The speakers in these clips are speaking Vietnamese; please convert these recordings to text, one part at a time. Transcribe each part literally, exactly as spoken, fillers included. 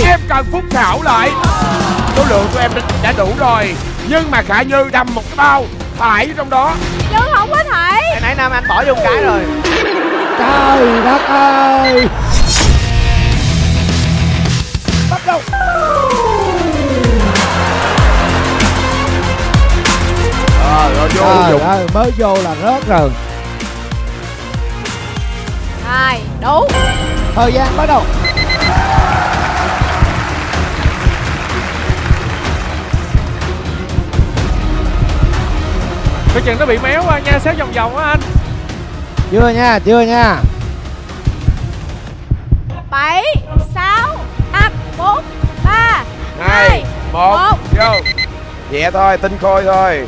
Ai? Em cần phúc khảo lại. Số lượng của em đã đủ rồi, nhưng mà Khả Như đâm một cái bao thải trong đó. Chứ không có thải. Hồi nãy Nam Anh bỏ vô một cái rồi. Trời đất ơi. Bắt đầu. Ờ rồi vô Trời dụng. ơi, mới vô là rớt rồi. Rồi, đủ. Thời gian bắt đầu. Cái chừng nó bị méo qua nha, xéo vòng vòng á anh. Chưa nha, chưa nha. Bảy, sáu, năm, bốn, ba, Hai, một, một. vô. Nhẹ thôi, tinh khôi thôi.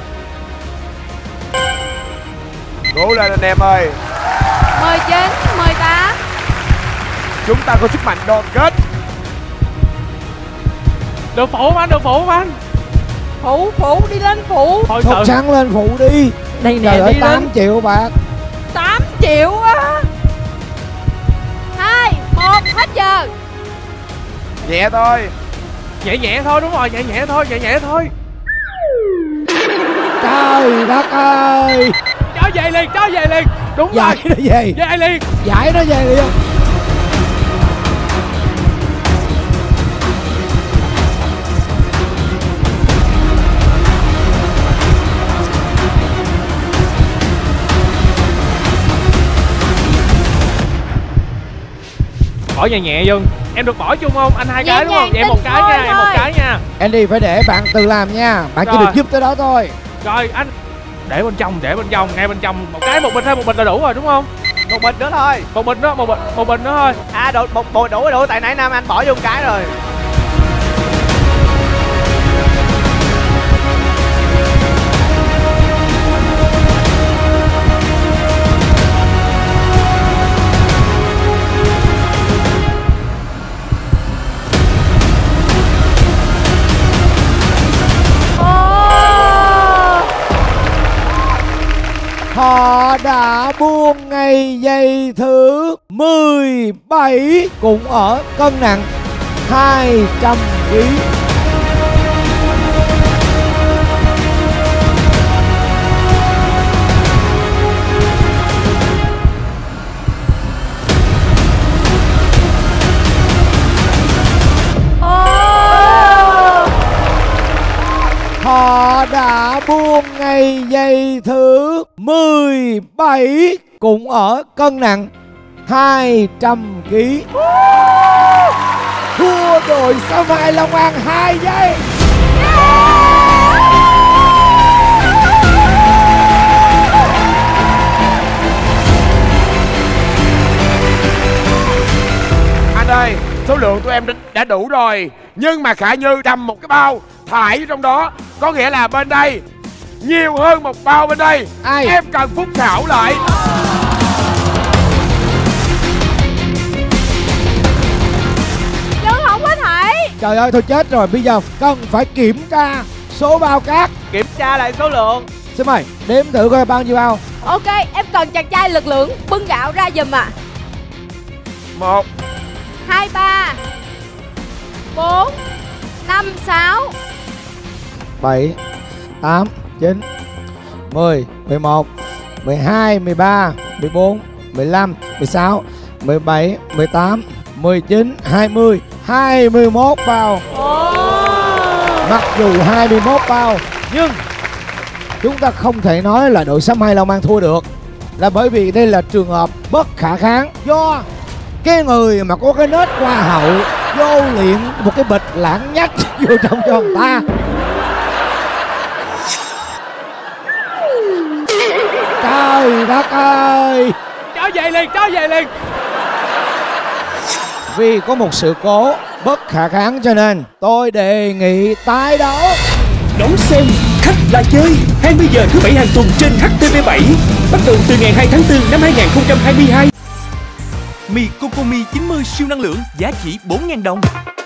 Cố lên anh em ơi. Mười chín, mười tám. Chúng ta có sức mạnh đoàn kết. Được phụ không anh, được phụ không anh? Phụ, phụ, đi lên phụ. Thôi Thúc sợ. Săn lên phụ đi. Đây Trời nè, ơi, đi tám lên. triệu bạc. Tám triệu á. Hai, một, hết giờ. Nhẹ thôi. Nhẹ nhẹ thôi, đúng rồi, nhẹ nhẹ thôi, nhẹ nhẹ thôi. Trời đất ơi. Cho về liền, cho về liền. Đúng Giải rồi. nó về. Về liền. Giải nó về liền. Bỏ nhẹ nhẹ vô. Em được bỏ chung không? Anh hai Nhẹ cái đúng không? nhàng, Em một tinh cái khôi nha, em một thôi. cái nha. Andy phải để bạn tự làm nha. Bạn chỉ Rồi. được giúp tới đó thôi. Rồi anh để bên trong, để bên trong, ngay bên trong. Một cái, một bình hay một bình là đủ rồi đúng không? Một bình nữa thôi. Một bình đó, một bình, một bình nữa thôi. À đủ, một bộ đủ đủ tại nãy Nam Anh bỏ vô một cái rồi. Họ đã buông ngày giây thứ mười bảy cũng ở cân nặng hai trăm ki lô gam. Họ đã buông ngày giây thứ mười bảy cũng ở cân nặng hai trăm ki lô gam. Thua đội Sao Mai Long An hai giây. Anh ơi, số lượng của em đã đủ rồi, nhưng mà Khả Như đâm một cái bao thải trong đó. Có nghĩa là bên đây nhiều hơn một bao bên đây. Ai? Em cần phúc khảo lại. Chứ không có thải. Trời ơi, thôi chết rồi. Bây giờ cần phải kiểm tra số bao cát. Kiểm tra lại số lượng. Xin mời đếm thử coi bao nhiêu bao. Ok, em cần chàng trai lực lượng bưng gạo ra giùm ạ. Một, Hai, ba, bốn, năm, sáu. Bảy, tám, chín, mười, mười một, mười hai, mười ba, mười bốn, mười lăm, mười sáu, mười bảy, mười tám, mười chín, hai mươi, hai mươi mốt bao. Mặc dù hai mươi mốt bao, nhưng chúng ta không thể nói là đội Sao Mai Long An thua được, là bởi vì đây là trường hợp bất khả kháng. Do cái người mà có cái nết hoa hậu vô luyện một cái bịch lãng nhách vô trong cho người ta. Trời đất ơi. Cho về liền, cho về liền. Vì có một sự cố bất khả kháng cho nên tôi đề nghị tái đấu. Đón xem Khách là chơi hai mươi giờ thứ bảy hàng tuần trên H T V bảy, bắt đầu từ ngày hai tháng tư năm hai nghìn không trăm hai mươi hai. Mì Cocomi chín mươi siêu năng lượng giá chỉ bốn nghìn đồng.